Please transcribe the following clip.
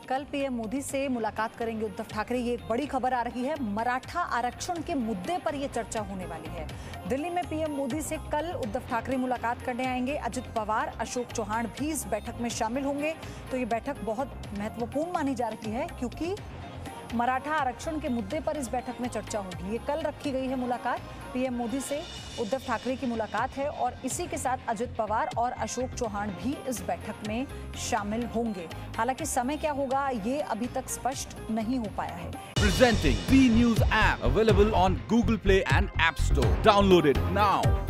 कल पीएम मोदी से मुलाकात करेंगे उद्धव ठाकरे। ये एक बड़ी खबर आ रही है। मराठा आरक्षण के मुद्दे पर यह चर्चा होने वाली है। दिल्ली में पीएम मोदी से कल उद्धव ठाकरे मुलाकात करने आएंगे। अजित पवार, अशोक चौहान भी इस बैठक में शामिल होंगे। तो ये बैठक बहुत महत्वपूर्ण मानी जा रही है क्योंकि मराठा आरक्षण के मुद्दे पर इस बैठक में चर्चा होगी। ये कल रखी गई है मुलाकात। पीएम मोदी से उद्धव ठाकरे की मुलाकात है और इसी के साथ अजित पवार और अशोक चौहान भी इस बैठक में शामिल होंगे। हालांकि समय क्या होगा ये अभी तक स्पष्ट नहीं हो पाया है। Presenting B News app available on Google Play and App Store. Download it now.